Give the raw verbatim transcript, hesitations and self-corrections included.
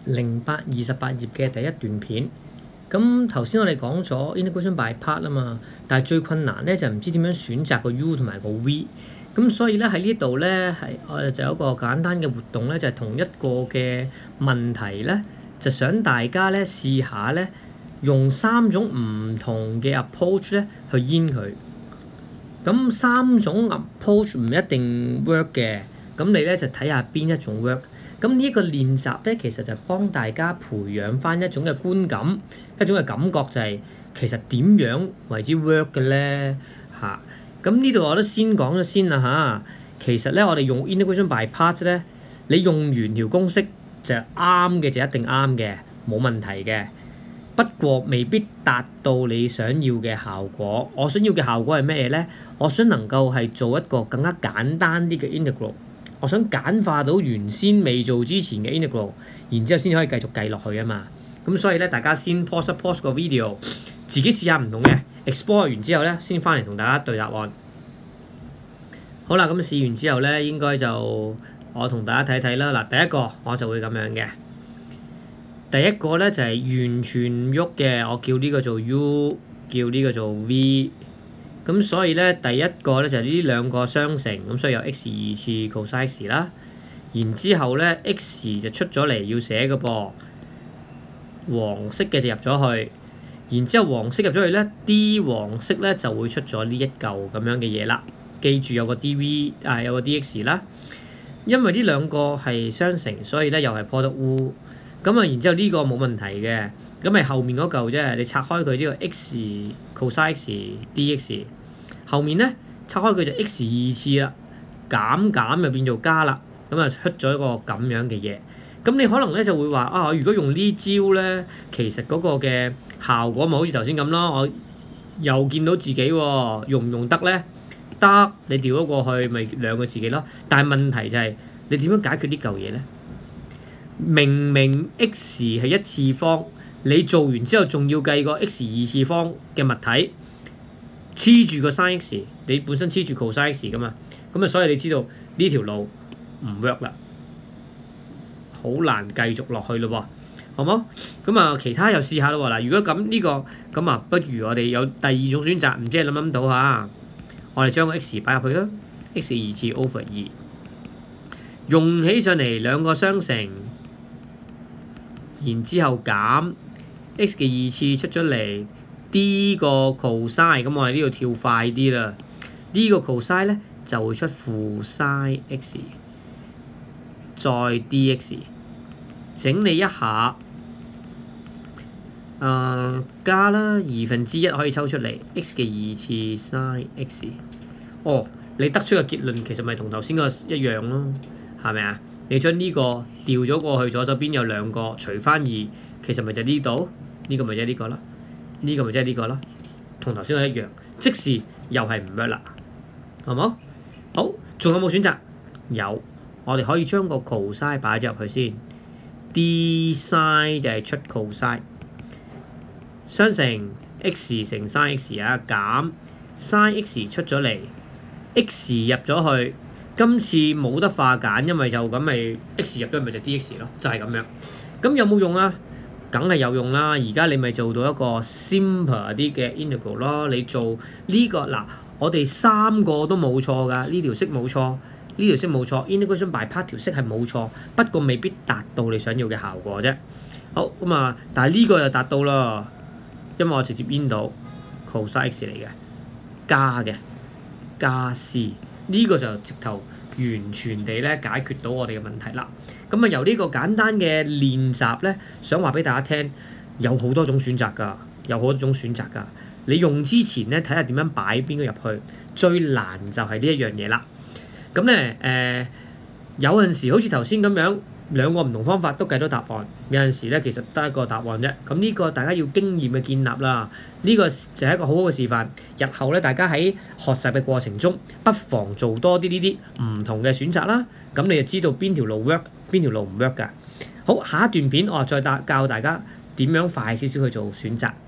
零八二十八頁嘅第一段片。咁頭先我哋講咗 integration by part 啊嘛，但係最困難咧就唔知點樣選擇個 U 同埋個 V。咁所以咧喺呢度咧係我就有一個簡單嘅活動咧，就係、是、同一個嘅問題咧，就想大家咧試下咧用三種唔同嘅 approach 咧去演佢。咁三種 approach 唔一定 work 嘅，咁你咧就睇下邊一種 work。咁呢一個練習咧，其實就幫大家培養翻一種嘅觀感，一種嘅感覺就係、是、其實點樣為之 work 嘅咧嚇。咁呢度我都先講咗先啦嚇。其實咧，我哋用 integration by part 咧，你用完條公式就啱嘅就一定啱嘅，冇問題嘅。不過未必達到你想要嘅效果。我想要嘅效果係咩咧？我想能夠係做一個更加簡單啲嘅 integral。我想簡化到原先未做之前嘅 integral， 然之後先可以繼續計落去啊嘛。咁所以咧，大家先 pause 一 pause 個 video， 自己試下唔同嘅 export 完之後咧，先翻嚟同大家對答案。好啦，咁試完之後咧，應該就我同大家睇睇啦。嗱，第一個我就會咁樣嘅。第一個咧就係、是、完全唔喐嘅，我叫呢個做 U， 叫呢個做 V。咁所以咧，第一個咧就係呢兩個相乘，咁所以有 x 二次 cos x 啦。然之後咧 x 就出咗嚟要寫嘅噃，黃色嘅就入咗去。然之後黃色入咗去咧 ，d 黃色咧就會出咗呢一嚿咁樣嘅嘢啦。記住有個 dv 啊，有個 dx 啦。因為呢兩個係相乘，所以咧又係 product rule。咁啊，然之後呢個冇問題嘅。咁咪後面嗰嚿啫，你拆開佢呢個 x cos x dx， 後面咧拆開佢就 x 二次啦，減減就變做加啦，咁啊出咗一個咁樣嘅嘢。咁你可能咧就會話啊，如果用呢招咧，其實嗰個嘅效果咪好似頭先咁咯，我又見到自己喎、哦，用唔用得咧？得，你調咗過去咪兩個自己咯。但係問題就係、是、你點樣解決呢嚿嘢咧？明明 x 係一次方。你做完之後仲要計個 x 二次方嘅物體黐住個 sin x， 你本身黐住 cos x 噶嘛，咁啊所以你知道呢條路唔 work 啦，好難繼續落去咯喎，好冇？咁啊其他又試下咯喎。嗱，如果咁呢、呢個咁啊，不如我哋有第二種選擇，唔知你諗唔諗到嚇？我哋將個 x 擺入去啦 ，x 二次 over 二，用起上嚟兩個相乘，然之後減。x 嘅二次出咗嚟 ，d 個 cos， 咁我哋呢度跳快啲啦。呢個 cos 咧就會出負 sin x， 再 dx， 整理一下，誒、呃、加啦，二分之一可以抽出嚟 x 嘅二次 sin x。哦，你得出嘅結論其實咪同頭先個一樣咯，係咪啊？你將呢個調咗過去，左手邊有兩個，除翻二，其實咪就呢度。呢個咪即係呢個咯，呢個咪即係呢個咯，同頭先個一樣，即係又係唔 work 啦，好冇？好，仲有冇選擇？有，我哋可以將個 cos 擺咗入去先 ，d sin 就係出 cos， 相乘 x 乘 sin x 啊，減 sin x 出咗嚟 ，x 入咗去，今次冇得化簡，因為就咁咪 x 入咗咪就 dx 咯，就係咁樣。咁有冇用啊？梗係有用啦！而家你咪做到一個 simple 啲嘅 integral 咯。你做呢、這個嗱，我哋三個都冇錯㗎。呢條式冇錯，呢條式冇錯 ，integration by part 條式係冇錯，不過未必達到你想要嘅效果啫。好咁啊，但係呢個又達到啦，因為我直接 in 到 cos x 嚟嘅，加嘅加 c， 呢個就直頭完全地咧解決到我哋嘅問題啦。咁啊，由呢個簡單嘅練習咧，想話俾大家聽，有好多種選擇㗎，有好多種選擇㗎。你用之前咧，睇下點樣擺邊個入去，最難就係呢一樣嘢啦。咁咧誒，有陣時好似頭先咁樣，兩個唔同方法都計到答案。有陣時咧，其實得一個答案啫。咁呢個大家要經驗嘅建立啦。呢個就係一個好好嘅示範。日後咧，大家喺學習嘅過程中，不妨做多啲呢啲唔同嘅選擇啦。咁你就知道邊條路 work，邊條路唔 work 㗎。好，下一段片我再教大家點樣快少少去做選擇。